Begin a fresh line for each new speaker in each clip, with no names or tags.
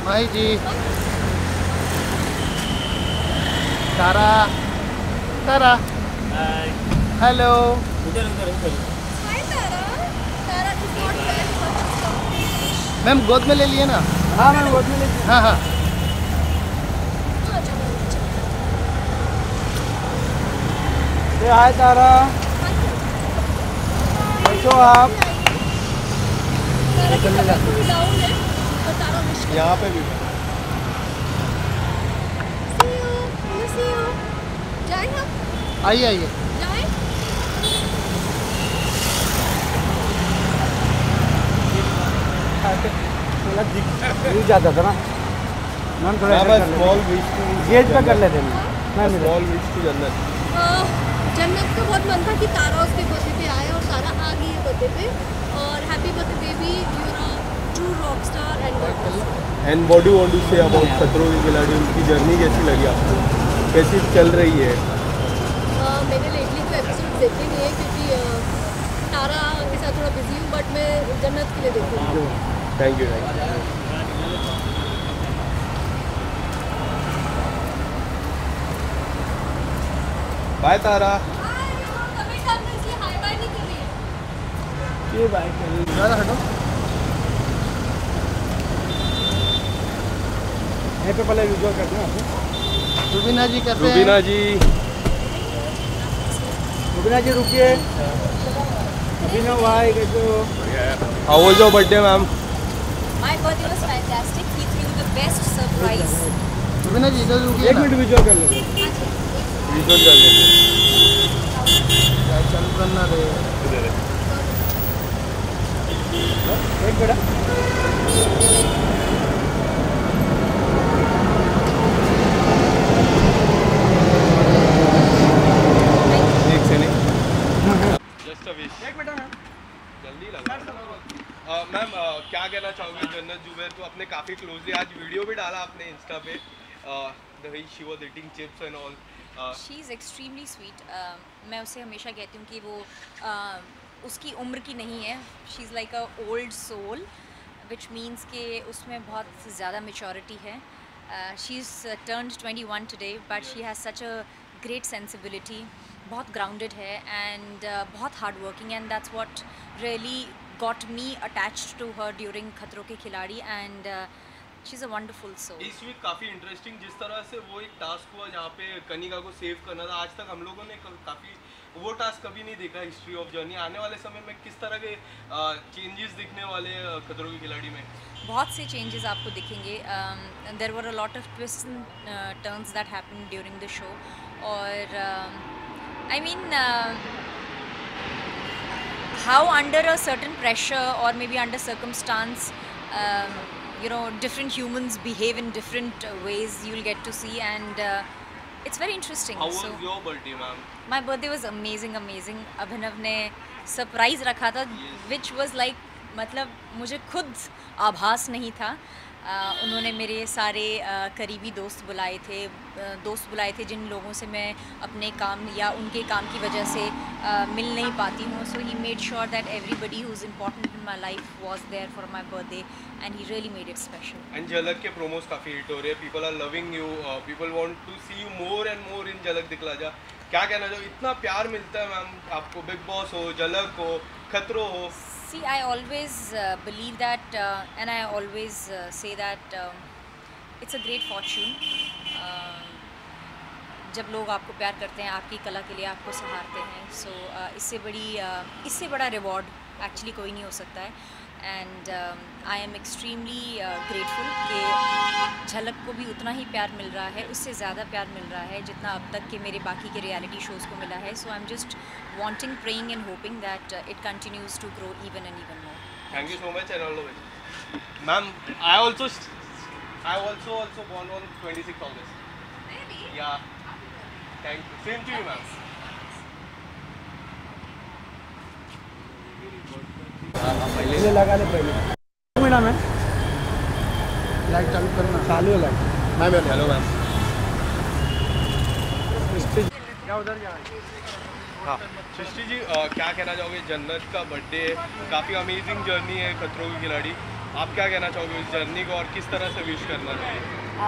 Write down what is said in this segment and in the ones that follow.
Mahi ji, Tara, Tara, hello.
Hi Tara. Tara is not well, but she's coming.
Ma'am गोद में ले लिए ना?
हाँ मैम गोद में लेती
हाँ हाँ।
हूँ। हाय तारा, कैसे हो आप?
तारा की तबीयत थोड़ी डाउन है, तो तारा विश कर।
यहाँ पे भी
See you. Miss you. जाएं हम?
आइए आइए।
जाएं?
मिल जाता था ना मैम, थोड़ा
स्मॉल विश टू
गेट पे कर लेते हैं मैम।
स्मॉल विश टू जन्नत।
जन्नत का बहुत मन था कि तारा उसके बर्थडे पे आए और तारा आ गई है बर्थडे पे। और happy birthday baby, you know true rock star and
and what do want to say about खतरों के खिलाड़ी, उनकी जर्नी कैसी लगी आपको, कैसी चल रही है?
मैंने लेटली तो एपिसोड देखे नहीं है क्योंकि तारा के साथ थोड़ा बिजी हूँ, बट मैं जन्नत के लिए देखती हूँ।
Thank you. बाय तारा।
ये बाइक
ज़्यादा हटो।
यहीं पे पहले विजुअल करते हैं आपको।
रुबीना जी कैसे हैं?
रुबीना जी,
रुबीना जी रुकिए। रुबीना भाई कैसे हो?
How was your birthday ma'am?
My birthday was fantastic. He threw the best surprise.
Rubina ji इधर रुकिए
एक
ना।
मिनट विजुअल कर लेते हैं।
विजुअल कर लेते
यार चल बनना रे।
एक मिनट।
एक से नहीं, जस्ट अ विश।
एक मिनट मैम।
जल्दी लगा। मैम क्या कहना चाहोगे जन्नत जुबैर को? आपने काफ़ी क्लोजली आज वीडियो भी डाला आपने इंस्टा पे, the way she was eating chips and all.
She is extremely sweet. मैं उसे हमेशा कहती हूँ कि वो उसकी उम्र की नहीं है. She is like a old soul, which means कि उसमें बहुत ज़्यादा maturity है. She's turned 21 today, but she has such a great sensibility. बहुत grounded है and बहुत hard working, and that's what really got me attached to her during खतरों के खिलाड़ी, and she's a wonderful soul.
इस वीक काफ़ी interesting जिस तरह से वो एक टास्क हुआ जहाँ पे कनिका को सेव करना था, आज तक हम लोगों ने काफ़ी वो टास्क कभी नहीं देखा हिस्ट्री ऑफ जर्नी। आने वाले समय में किस तरह के चेंजेस दिखने वाले खतरों के खिलाड़ी में?
बहुत से चेंजेस आपको दिखेंगे. There were a lot of twist and turns that happened during the show, और I mean how under a certain pressure और maybe under circumstances, you know, different humans behave in different ways. You'll get to see, and it's very interesting.
How
So
was your birthday ma'am?
my birthday was amazing. Abhinav ने surprise रखा था, which was like, मतलब मुझे खुद आभास नहीं था. उन्होंने मेरे सारे करीबी दोस्त बुलाए थे जिन लोगों से मैं अपने काम या उनके काम की वजह से मिल नहीं पाती हूँ. So he made sure that everybody who is important in my life was there for my birthday, and he really made it special.
And Jhalak के प्रोमोस काफ़ी हिट हो रहे हैं, people are loving you, people want to see you more and more in Jhalak Dikhhla जा। क्या कहना चाहो, इतना प्यार मिलता है मैम आपको, बिग बॉस हो, झलक हो, खतरों हो?
See, I always believe that, and I always say that it's a great fortune. जब लोग आपको प्यार करते हैं, आपकी कला के लिए आपको सहारते हैं, सो इससे बड़ा रिवॉर्ड एक्चुअली कोई नहीं हो सकता है. And I am extremely grateful कि झलक को भी उतना ही प्यार मिल रहा है, उससे ज़्यादा प्यार मिल रहा है जितना अब तक के मेरे बाकी के रियलिटी शोज़ को मिला है. So I am just wanting, praying and hoping that it continues to grow even and even more.
Thank you so much and all the best. Ma'am, I also born on 26 August.
Really?
Yeah. Thank you. Same to you, ma'am.
पहले लगा ले पहले minute में
light चालू करना।
चालू है light.
मैं
हेलो मैम।
क्या उधर जा
हाँ सृष्टि जी, क्या कहना चाहोगे? जन्नत का बर्थडे है, काफ़ी अमेजिंग जर्नी है खतरों की खिलाड़ी, आप क्या कहना चाहोगे इस जर्नी को और किस तरह से विश करना चाहिए?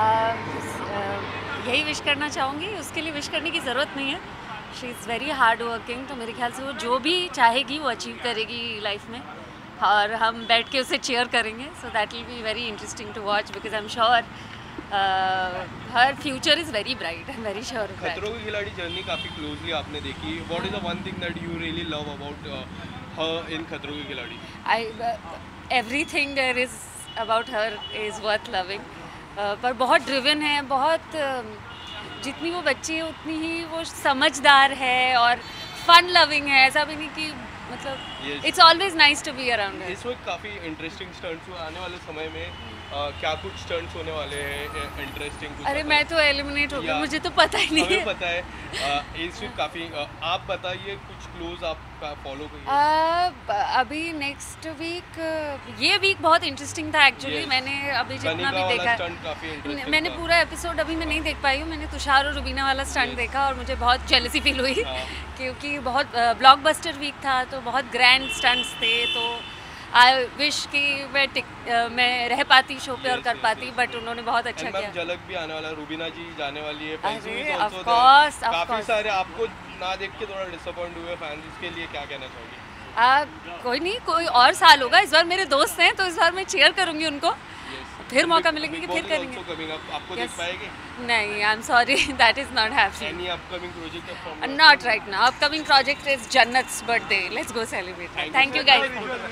यही विश करना चाहूँगी, उसके लिए विश करने की ज़रूरत नहीं है। She is very hard working, तो मेरे ख्याल से वो जो भी चाहेगी वो अचीव करेगी लाइफ में, और हम बैठ के उसे चेयर करेंगे। So that will be very interesting to watch, because I am sure her future is very bright, I am very sure.
खतरों के खिलाड़ी जर्नी काफ़ी क्लोजली आपने देखी, what is the one thing that you really love about her in खतरों के खिलाड़ी?
Everything there is about her is worth loving. पर बहुत ड्रिवन है, बहुत जितनी वो बच्ची है उतनी ही वो समझदार है और फन लविंग है। ऐसा भी नहीं कि मतलब it's always nice to be around her.
इस वक्त काफ़ी इंटरेस्टिंग स्टंट्स आने वाले समय में क्या कुछ स्टंट्स होने वाले हैं इंटरेस्टिंग?
अरे मैं तो एलिमिनेट हो गई, मुझे तो पता ही नहीं है।
हमें पता है इस वीक काफ़ी आप बताइए कुछ क्लोज आप फॉलो करिए।
अभी नेक्स्ट वीक, ये वीक बहुत इंटरेस्टिंग था एक्चुअली। मैंने अभी जितना भी देखा, मैंने पूरा एपिसोड अभी मैं नहीं देख पाई हूँ। मैंने तुषार और रुबीना वाला स्टंट देखा और मुझे बहुत जेलसी फील हुई क्योंकि बहुत ब्लॉकबस्टर वीक था, तो बहुत ग्रैंड स्टंट्स थे। तो आई विश कि मैं रह पाती शो पे और कर पाती, बट उन्होंने बहुत अच्छा किया।
झलक भी आने वाला, रुबीना जी जाने वाली है,
ऑफ कोर्स
काफी सारे आपको ना देख के थोड़ा डिसअपॉइंट हुए फैंस, इसके लिए क्या कहना चाहोगे?
कोई नहीं, कोई और साल होगा। इस बार मेरे दोस्त हैं तो इस बार मैं चेयर करूंगी उनको, फिर मौका मिलेंगे कि फिर करेंगे।
आपको देख पाएंगे?
नहीं, I am sorry, that is not happening.
Any upcoming project?
Not right now. Upcoming project is Jannat's birthday, let's go celebrate. Thank you guys.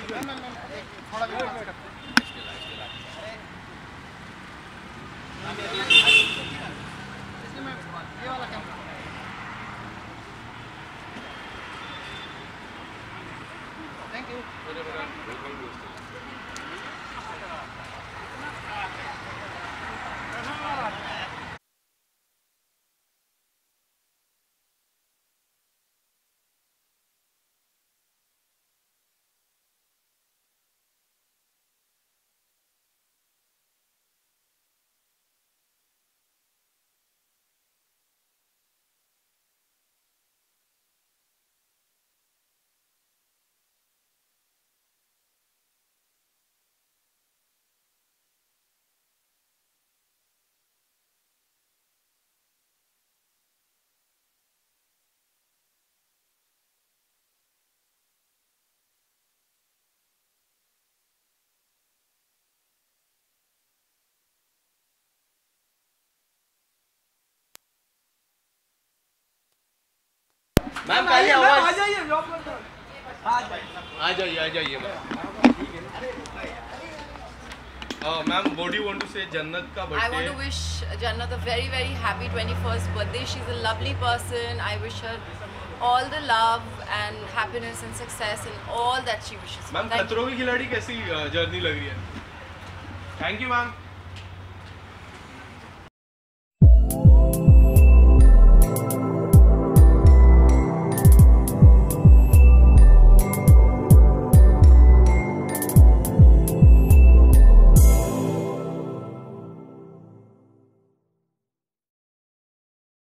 Thank you.
Ma'am आ जाइए ma'am, what do you want to say? Jannat का birthday.
I want to wish Jannat a very very happy 21st birthday. She's a lovely person. I wish her all the love and happiness and success and all that she wishes.
Ma'am खतरों के खिलाड़ी कैसी journey लग रही है? Thank you ma'am.